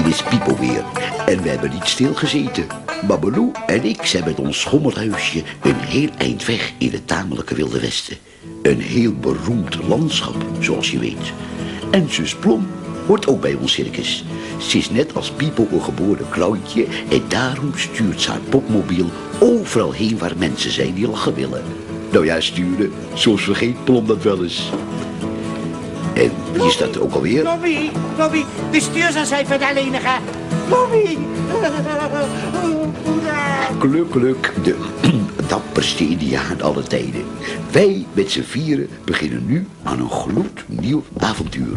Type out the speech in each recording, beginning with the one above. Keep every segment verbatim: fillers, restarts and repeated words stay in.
is Pipo weer. En we hebben niet stilgezeten. Babelou en ik zijn met ons schommelhuisje een heel eind weg in het tamelijke Wilde Westen. Een heel beroemd landschap, zoals je weet. En zus Plom hoort ook bij ons circus. Ze is net als Pipo een geboren clowntje en daarom stuurt ze haar popmobiel overal heen waar mensen zijn die lachen willen. Nou ja, sturen, soms vergeet Plom dat wel eens. En wie is dat ook alweer? Lobby, Lobby, de stuursaancijfer de enige. Lobby. Gelukkig de dapperste Indiaan alle tijden. Wij met z'n vieren beginnen nu aan een gloednieuw avontuur.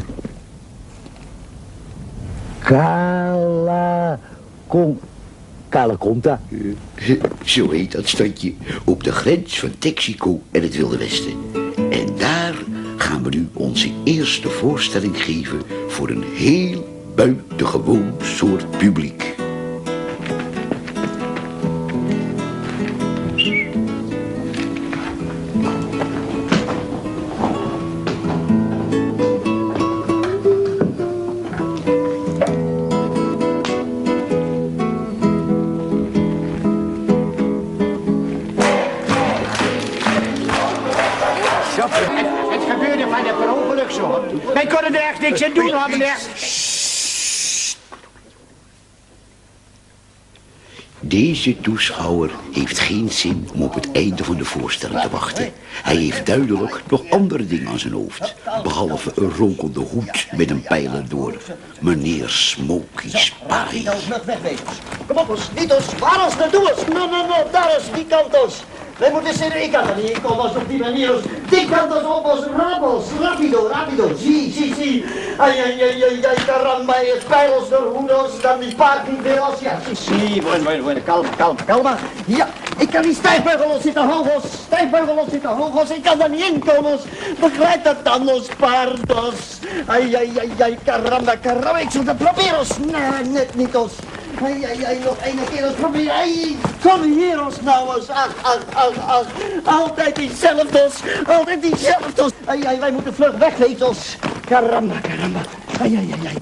Kala Con... Kala Conta. Zo heet dat stadje, op de grens van Texico en het Wilde Westen. En daar gaan we nu onze eerste voorstelling geven voor een heel buitengewoon soort publiek. Het gebeurde van de per ongeluk zo. Wij konden er echt niks aan doen, hoor, meneer. Deze toeschouwer heeft geen zin om op het einde van de voorstelling te wachten. Hij heeft duidelijk nog andere dingen aan zijn hoofd. Behalve een rokende hoed met een pijl erdoor. Meneer Smokey Spy. Kom op, ons, niet ons, waar ons naartoe ons? No, no, no, daar is, die kant ons. Wij moeten zitten, ik kan er niet in komen als op die manier ons. Die kant ons op ons, rabels, rapido, rapido, zie, zie, zie. Ai, ai, ai, ai, ai, caramba, je spijl ons door hoe ons, dan die paard niet weer als, ja, zie, zie, bueno, bueno, bueno, kalm, kalm, kalm. Ja, ik kan die stijfbeugel ons zitten hoog ons, stijfbeugel ons zitten hoog ons, ik kan er niet in komen ons. Begrijp dat dan ons paard ons. Ai, ai, ai, ai, caramba, caramba, ik zal dat proberen ons. Nee, net niet ons. Ai, ai, ai, nog één keer eens proberen. Ai, kom hier ons nou eens. Ach, ach, ach, ach. Altijd diezelfde ons. Altijd diezelfde ons. Ai, ai, wij moeten vlug wegwezen ons. Caramba, caramba. Ai, ai, ai, ai.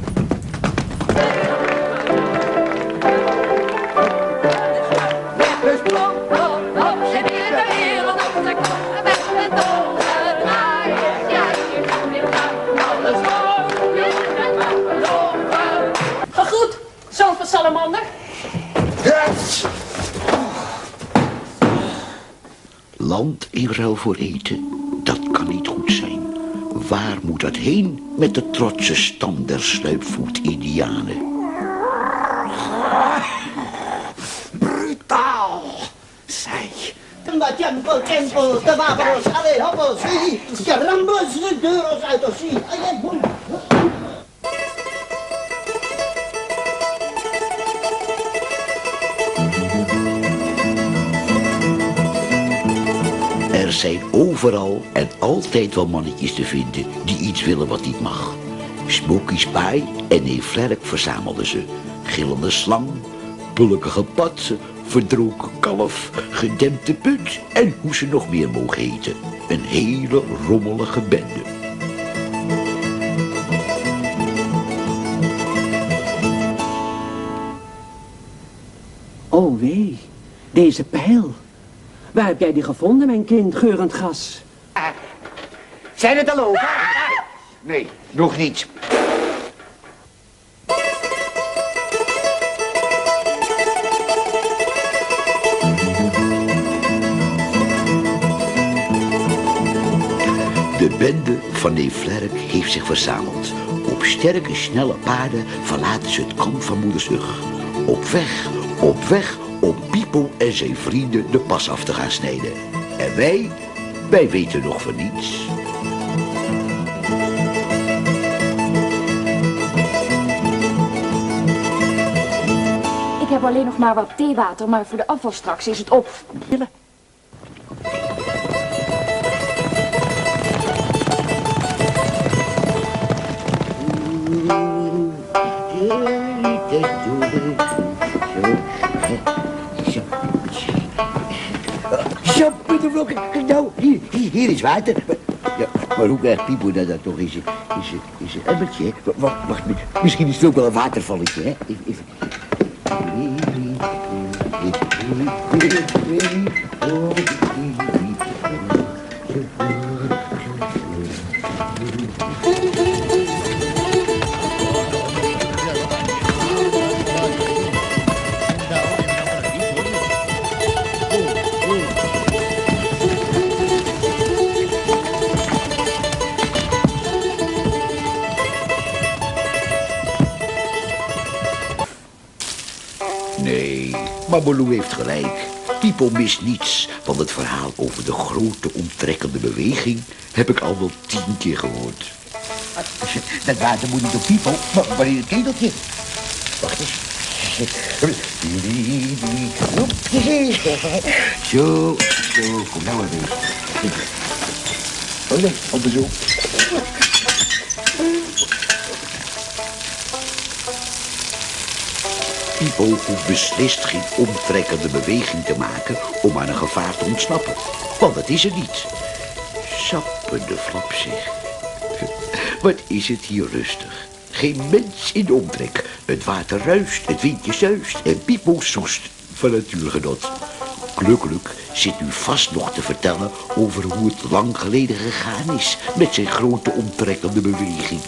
Salamander? Yes. Land in ruil voor eten, dat kan niet goed zijn. Waar moet dat heen met de trotse stam der sluipvoet-Indianen? Brutaal, zij. Tempo, tempo, de wapens, allee, hoppels, zie, carambas, de deuros uit ons, zie. Ai, ai, boem. Er zijn overal en altijd wel mannetjes te vinden die iets willen wat niet mag. Smokey Spy en neef Flerk verzamelden ze. Gillende slang, bulkige patsen, verdronken kalf, gedempte put en hoe ze nog meer mogen heten. Een hele rommelige bende. Oh wee, deze pijl. Waar heb jij die gevonden, mijn kind, geurend gas? Uh, zijn het al over? Uh, nee, nog niet. De bende van neef Flerk heeft zich verzameld. Op sterke, snelle paarden verlaten ze het kamp van moeder Ugg. Op weg, op weg, om Pipo en zijn vrienden de pas af te gaan snijden. En wij, wij weten nog van niets. Ik heb alleen nog maar wat theewater, maar voor de afval straks is het op. Zo, Pieter Vlok, nou, hier, hier, hier is water. Ja, Maar hoe krijgt Pipo dat dan toch in zijn, in zijn, in zijn emmertje, hè? Wacht, wacht, misschien is het ook wel een watervalletje, hè? Even, even. Nee, Babaloo heeft gelijk. Pipo mist niets, want het verhaal over de grote omtrekkende beweging heb ik al wel tien keer gehoord. Dat water moet niet op Pipo, maar, maar in het keteltje. Wacht eens. Zo, zo, kom nou maar weer. Oh nee, andersom. Pipo hoeft beslist geen omtrekkende beweging te maken om aan een gevaar te ontsnappen. Want dat is er niet. Sappende flap zeg. Wat is het hier rustig. Geen mens in de omtrek. Het water ruist, het windje zuist en Pipo soest van natuurgenot. Gelukkig zit u vast nog te vertellen over hoe het lang geleden gegaan is met zijn grote omtrekkende beweging.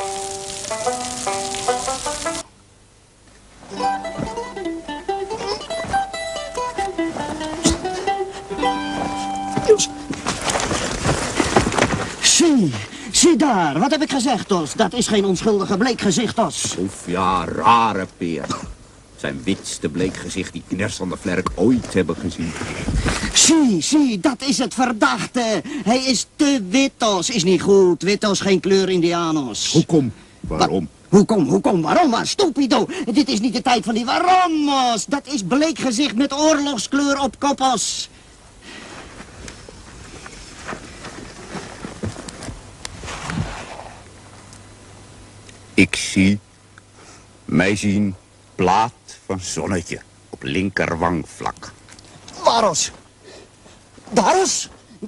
Zie, zie daar. Wat heb ik gezegd, Tos? Dat is geen onschuldige bleekgezicht, Tos. Oef, ja, rare peer. Zijn witste bleekgezicht die Knersander Vlerk ooit hebben gezien. Zie, zie, dat is het verdachte. Hij is te wit, Tos. Is niet goed. Wit als geen kleur Indianos. Hoe kom? Waarom? Wa hoe kom, hoe kom, waarom maar? Stupido. Dit is niet de tijd van die waarommos. Dat is bleekgezicht met oorlogskleur op koppos. Ik zie, mij zien, plaat van zonnetje op linkerwangvlak. Waaros? Daaros?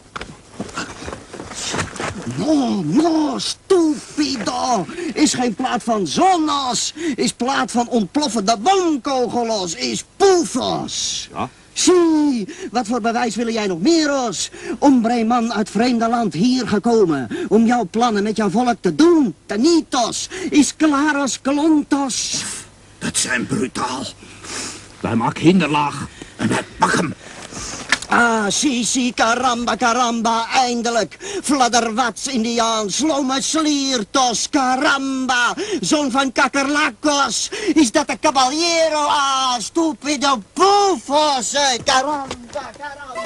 No, no, stupido. Is geen plaat van zonnos. Is plaat van ontploffende boomkogelos. Is poefos. Ja? Zie, wat voor bewijs wil jij nog meer, Os? Ombreeman uit vreemde land hier gekomen om jouw plannen met jouw volk te doen. Tenitos, is klaros klontos. Dat zijn brutaal. Wij maken hinderlaag en wij pakken hem. Ah, zie, zie, karamba, karamba, eindelijk. Fladderwats, Indiaan, slome sliertos, karamba. Zoon van kakkerlakkos, is dat de caballero? Ah, stupido poefos, eh, karamba, karamba.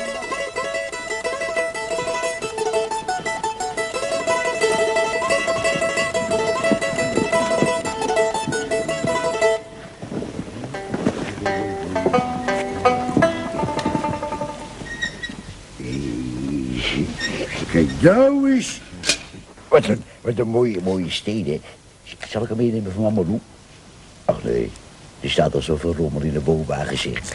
Kijk nou eens. Wat een, wat een mooie, mooie steden. Zal ik hem meenemen van Mama Lou? Ach nee, er staat al zoveel rommel in de bovenwagen zit.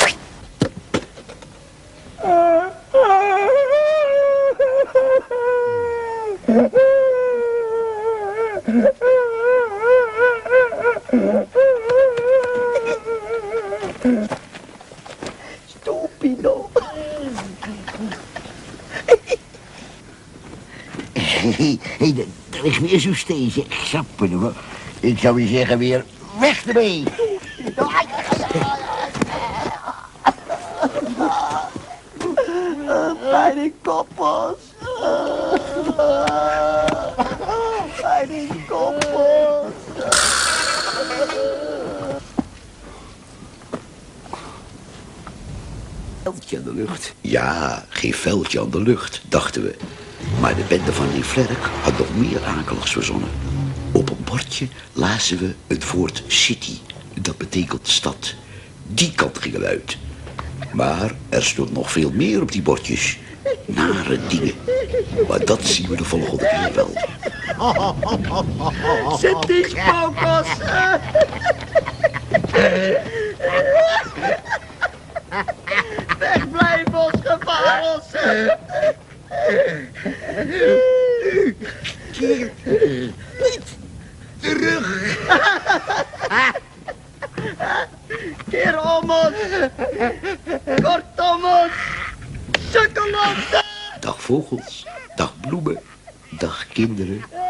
Stupido. Hé, hey, daar ligt weer zo'n steen, zeg. Sappen, ik zou je zeggen weer, weg ermee. Bij die koppels. Bij die koppels. Veldje aan de lucht. Ja, geen veldje aan de lucht, dachten we. Maar de bende van die Vlerk had nog meer akeligs verzonnen. Op een bordje lazen we het woord city. Dat betekent stad. Die kant gingen we uit. Maar er stond nog veel meer op die bordjes. Nare dingen. Maar dat zien we de volgende keer wel. Zet die spokos. Wegblijven ons gevaarlos. keer. Niet terug. Keer om ons. Kortom ons. Sukkel ons. Dag vogels, dag bloemen, dag kinderen.